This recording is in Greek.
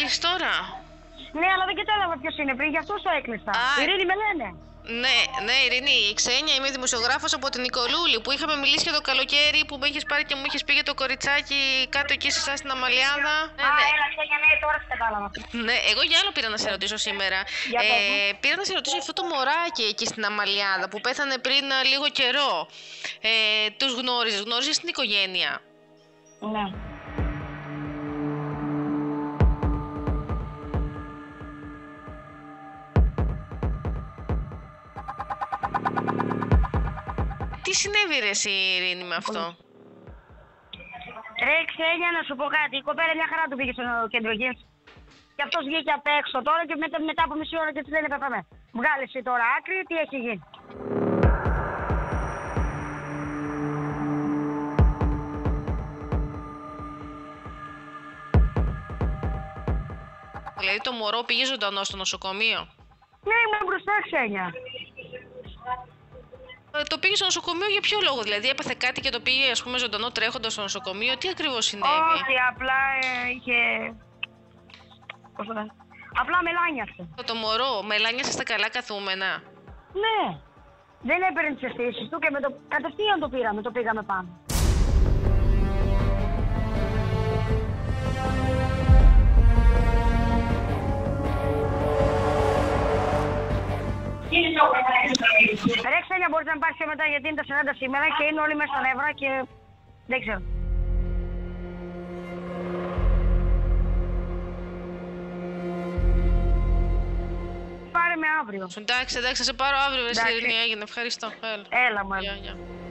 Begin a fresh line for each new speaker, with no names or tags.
μιλήσει τώρα?
Ναι, αλλά δεν κατάλαβα ποιος είναι πριν, γι' αυτό το έκλεισα. Ειρήνη με λένε.
Ναι, Ειρήνη, η Ξένια, είμαι δημοσιογράφος από την Νικολούλη που είχαμε μιλήσει για το καλοκαίρι που με είχες πάρει και μου είχες πει για το κοριτσάκι κάτω εκεί σε εσάς στην Αμαλιάδα.
Έλα, Ξένια, ναι, τώρα σε κατάλαβα.
Ναι, εγώ για άλλο πήρα να σε ρωτήσω σήμερα. Πήρα να σε ρωτήσω για αυτό το μωράκι εκεί στην Αμαλιάδα που πέθανε πριν λίγο καιρό. Τους γνώριζες την οικογένεια?
Ναι.
Τι συνέβη ρε εσύ, Ειρήνη, με αυτό?
Ρε Ξένια, να σου πω κάτι. Η κοπέλα μια χαρά του πήγε στο κέντρο υγείας. Και αυτός βγήκε απ' έξω τώρα και μετά από μισή ώρα και της λένε πεθαμε. Βγάλε εσύ τώρα άκρη, τι έχει γίνει.
Δηλαδή το μωρό πήγε ζωντανό στο νοσοκομείο?
Ναι, ήμουν μπροστά, Ξένια.
Το πήγε στο νοσοκομείο για ποιο λόγο? Δηλαδή έπαθε κάτι και το πήγε ας πούμε ζωντανό τρέχοντας στο νοσοκομείο? Τι ακριβώς συνέβη?
Όχι, απλά είχε... Πώς το λένε? Απλά μελάνιασε.
Το μωρό μελάνιασε στα καλά καθούμενα?
Ναι. Δεν έπαιρνε τις αισθήσεις του και κατευθείαν το πήγαμε πάνω. Ρε Ξένια, μπορείς να πάρεις και μετά γιατί είναι τα 40 σήμερα και είναι όλοι μέσα στα νεύρα και δεν ξέρω.
Πάρε με αύριο. Εντάξει, θα σε πάρω αύριο, Ειρήνη, έγινε. Ευχαριστώ.
Έλα μου.
Γεια.